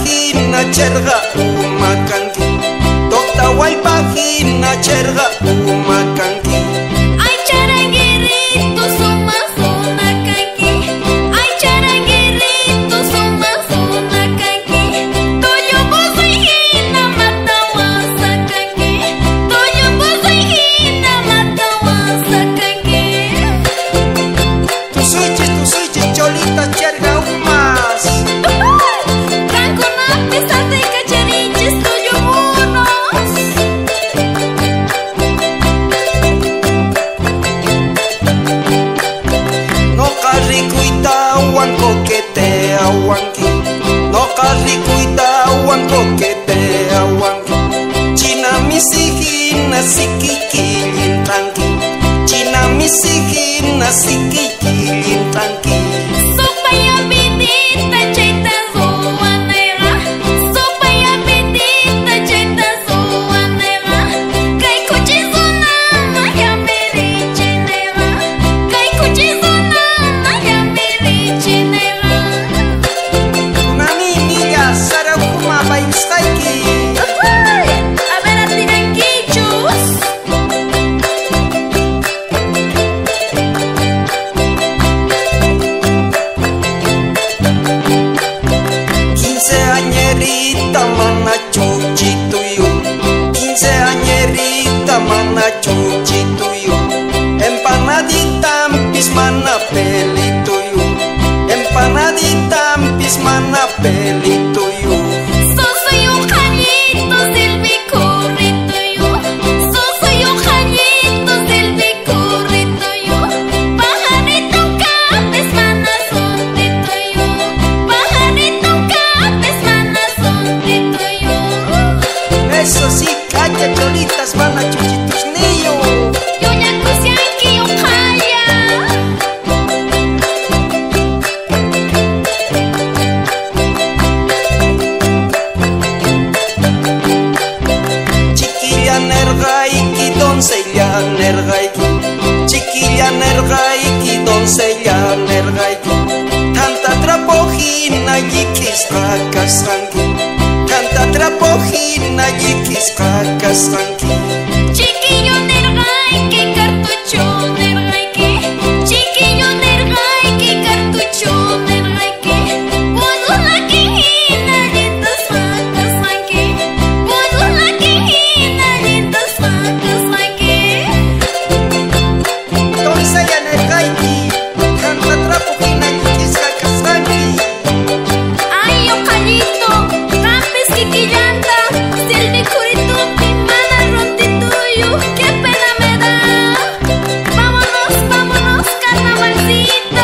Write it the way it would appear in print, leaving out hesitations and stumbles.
waypajina cherga umakanki. Tokta waypajina cherga umakanki. Ay charanguerito sumas una canqui. Ay charanguerito sumas una canqui. Toyo bosoijina matawasa canqui. Toyo bosoijina matawasa canqui. Tu suychis cholita cherga umas. Franco na pesate cachariches toyo unos. No carricuita huanco que te aguanqui. No carricuita huanco que te aguanqui. China misijina siquiquillin tranqui. China misijina siquiquillin tranqui. Sopaya bendita chaita zuanera. Sopaya bendita chaita zuanera. Kay kuchizuna maya merichinera. Kay kuchizuna maya merichinera. Nani niña sarahuma baimstaiki. A ver a tiranquichos. Quinceañerita mana chuchituyo. Quinceañerita mana chuchituyo. Empanadita pis mana pelituyo. Empanadita pis mana pelituyo. Soy un jallito silvicurrito yo. Soy un jallito silvicurrito yo. Pajarito capes manas sondito yo. Pajarito capes manas sondito yo. Eso sí, calla cholitas van a chuchitos niño. Yo ya cosianqui yo jaya. Chiquilla nergaiki, doncella nergaiki. Chiquilla nergaiki, doncella nergaiki. Tanta trapojina yikis kakasanki. Tanta trapojina yikis kakasanki. Chiquillo nergaiki, cartucho nergaiki. Chiquillo nergaiki, cartucho nergaiki. Budula quijina, lindas vacas ranqui. Budula quijina, lindas vacas ranqui. Doncella nergaiki. Tanta trapojina yikis kakasanki. Ay, yo callito, campes quiquillanta. Silvicurito, mi mana rontituyo. Qué pena me da. Vámonos, vámonos, carnavalcito.